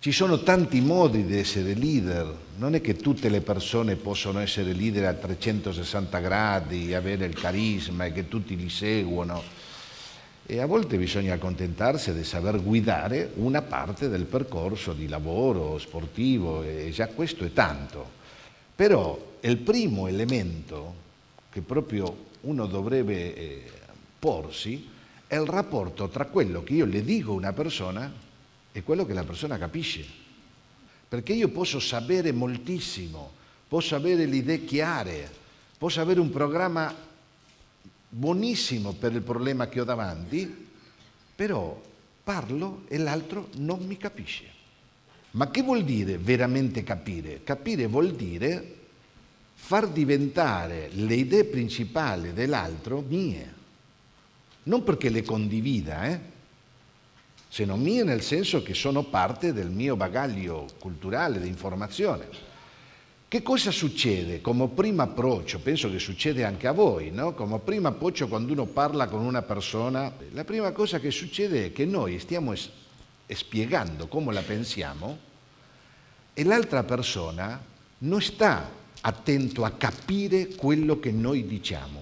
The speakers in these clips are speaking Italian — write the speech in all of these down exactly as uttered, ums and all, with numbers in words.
Ci sono tanti modi di essere leader, non è che tutte le persone possono essere leader a trecentosessanta gradi, avere il carisma e che tutti li seguono. E a volte bisogna accontentarsi di saper guidare una parte del percorso di lavoro sportivo e già questo è tanto. Però il primo elemento che proprio uno dovrebbe eh, porsi è il rapporto tra quello che io le dico a una persona e quello che la persona capisce. Perché io posso sapere moltissimo, posso avere le idee chiare, posso avere un programma buonissimo per il problema che ho davanti, però parlo e l'altro non mi capisce. Ma che vuol dire veramente capire? Capire vuol dire far diventare le idee principali dell'altro mie. Non perché le condivida, eh? Se non mie nel senso che sono parte del mio bagaglio culturale di informazione. Che cosa succede come primo approccio? Penso che succede anche a voi, no? Come primo approccio quando uno parla con una persona, la prima cosa che succede è che noi stiamo es- spiegando come la pensiamo e l'altra persona non sta attento a capire quello che noi diciamo,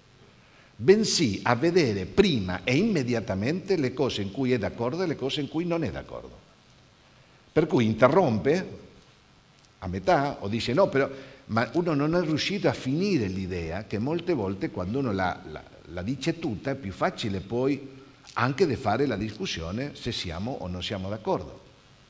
bensì a vedere prima e immediatamente le cose in cui è d'accordo e le cose in cui non è d'accordo. Per cui interrompe a metà o dice no, però, ma uno non è riuscito a finire l'idea che molte volte quando uno la, la, la dice tutta è più facile poi anche di fare la discussione se siamo o non siamo d'accordo.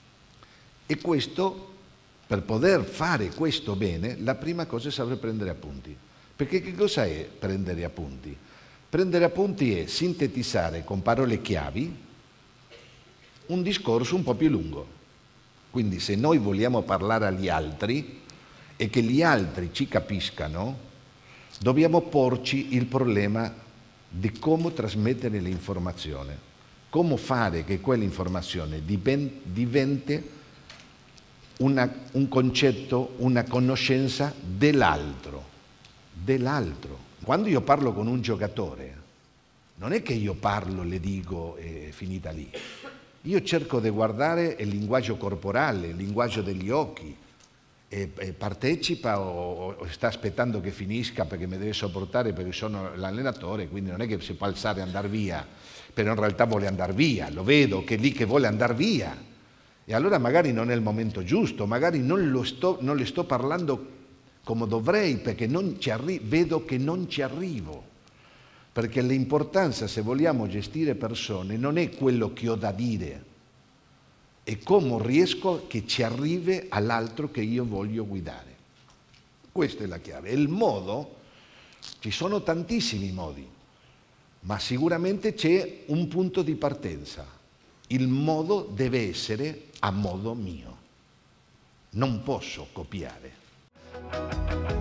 E questo, per poter fare questo bene, la prima cosa è saper prendere appunti. Perché che cosa è prendere appunti? Prendere appunti è sintetizzare con parole chiavi un discorso un po' più lungo. Quindi se noi vogliamo parlare agli altri e che gli altri ci capiscano, dobbiamo porci il problema di come trasmettere l'informazione, come fare che quell'informazione diventi una, un concetto, una conoscenza dell'altro, dell'altro. Quando io parlo con un giocatore, non è che io parlo, le dico e è finita lì. Io cerco di guardare il linguaggio corporale, il linguaggio degli occhi, e, e partecipa o, o sta aspettando che finisca perché mi deve sopportare perché sono l'allenatore, quindi non è che si può alzare e andare via, però in realtà vuole andare via, lo vedo che è lì che vuole andare via. E allora magari non è il momento giusto, magari non, lo sto, non le sto parlando come dovrei perché non ci arri- vedo che non ci arrivo. Perché l'importanza, se vogliamo gestire persone, non è quello che ho da dire, è come riesco che ci arrivi all'altro che io voglio guidare. Questa è la chiave. Il modo, ci sono tantissimi modi, ma sicuramente c'è un punto di partenza. Il modo deve essere a modo mio. Non posso copiare.